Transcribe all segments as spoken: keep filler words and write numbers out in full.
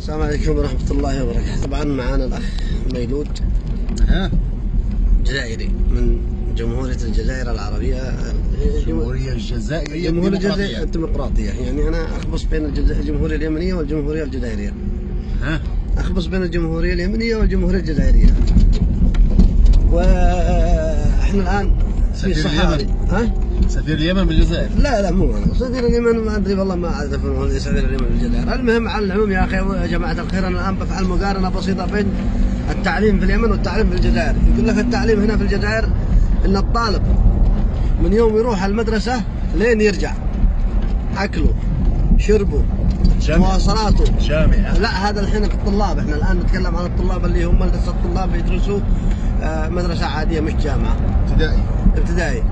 السلام عليكم ورحمة الله وبركاته. طبعا معانا الأخ ميلود ها جزائري من جمهورية الجزائر العربية، الجمهورية الجزائرية الجمهورية الجزائرية الديمقراطية. يعني أنا أخبص بين الجمهورية اليمنية والجمهورية الجزائرية. ها أخبص بين الجمهورية اليمنية والجمهورية الجزائرية. وإحنا الآن في صحاري. ها؟ سفير اليمن بالجزائر؟ لا لا مو أنا، سفير اليمن ما أدري والله، ما أعرف هو سفير اليمن بالجزائر. المهم على العموم يا أخي يا جماعة الخير، أنا الآن بفعل مقارنة بسيطة بين التعليم في اليمن والتعليم في الجزائر. يقول لك التعليم هنا في الجزائر إن الطالب من يوم يروح المدرسة لين يرجع أكله شربه مواصلاته جامعة. لا هذا الحين الطلاب، احنا الآن نتكلم عن الطلاب اللي هم لسه الطلاب يدرسوا مدرسة عادية مش جامعة. ابتدائي ابتدائي.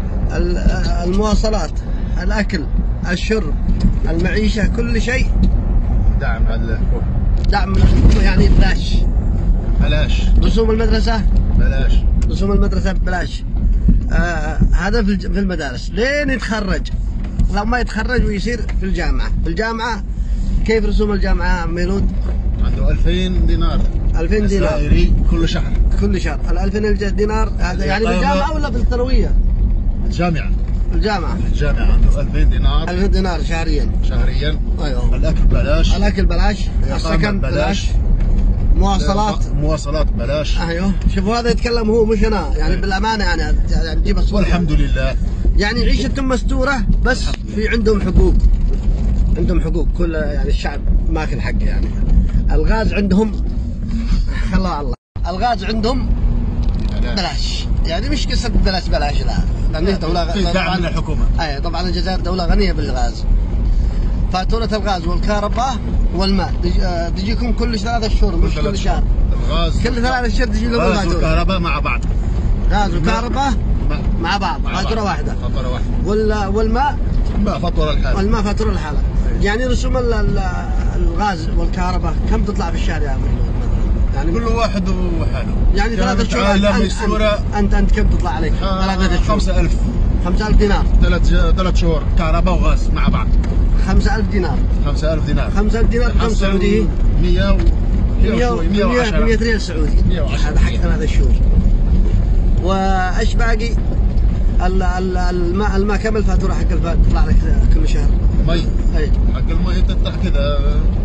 المواصلات، الأكل، الشرب، المعيشة، كل شيء دعم على دعم من الحكومة، يعني بلاش. بلاش. رسوم المدرسة بلاش. رسوم المدرسة ببلاش. آه هذا في في المدارس لين يتخرج. لما يتخرج ويصير في الجامعة. في الجامعة كيف رسوم الجامعة ميلود؟ عنده ألفين دينار. ألفين دينار جزائري كل شهر. كل شهر. ال ألفين دينار هذا يعني في الجامعة ولا في الثانوية؟ الجامعة. الجامعة. الجامعة عنده ألفين دينار. ألفين دينار شهريا. شهريا. ايوه. الأكل بلاش. الأكل بلاش. السكن بلاش. مواصلات. مواصلات بلاش. ايوه. شوفوا هذا يتكلم هو مش انا، يعني بالامانه يعني يعني نجيب الصوت. والحمد لله. يعني عيشتهم مستوره، بس في عندهم حقوق. عندهم حقوق، كل يعني الشعب ماكل حقه. يعني الغاز عندهم خلا الله، الغاز عندهم بلاش. يعني مش قصه بلاش بلاش، لا، لان دوله في دعم من الحكومه. اي طبعا الجزائر دوله غنيه بالغاز. فاتوره الغاز والكهرباء والماء تجيكم كل ثلاثة شهور، مش كل شهر. الغاز كل ثلاثة شهور تجي لكم غاز والكهرباء مع بعض. غاز وكهرباء مع بعض، فاتوره واحده. فاتوره واحده. وال والماء الماء فاتوره الحالة. والماء فاتوره الحالة. يعني رسوم الغاز والكهرباء كم تطلع في الشهر يا عمي؟ يعني كل واحد وحاله. يعني ثلاثة شهور أنت, أنت أنت كم تطلع عليك؟ ثلاثة شهور. خمسة ألف. خمسة ألف دينار. ثلاث ثلاث شهور كهرباء وغاز مع بعض. خمسة ألف دينار. خمسة ألف دينار. خمسة ألف دينار كم سعودي؟ مية و مية وعشرة. مية ريال سعودي. هذا حق ثلاثة شهور. وإيش باقي؟ الماء الماء كم الفاتورة حق الفات تطلع لك كل شهر؟ مي. أي. حق المي تطلع كذا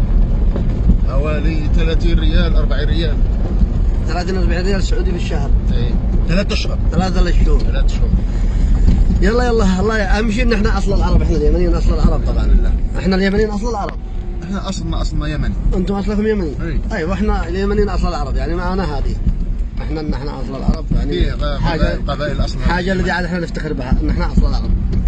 حوالي ثلاثين ريال أربعين ريال. ثلاثين أربعين ريال سعودي في الشهر. اي. ثلاث أشهر. ثلاثة شهور. ثلاث شهور. يلا يلا الله اهم شيء ان احنا اصل العرب، احنا اليمنيين اصل العرب طبعا. لله. احنا اليمنيين اصل العرب. احنا اصلنا اصلنا يمني. انتم اصلكم يمني؟ اي. ايوه احنا اليمنيين اصل العرب، يعني معنا هذه. احنا ان احنا اصل العرب، يعني حاجه قبائل اصلا. حاجه الذي عاد احنا نفتخر بها ان احنا اصل العرب.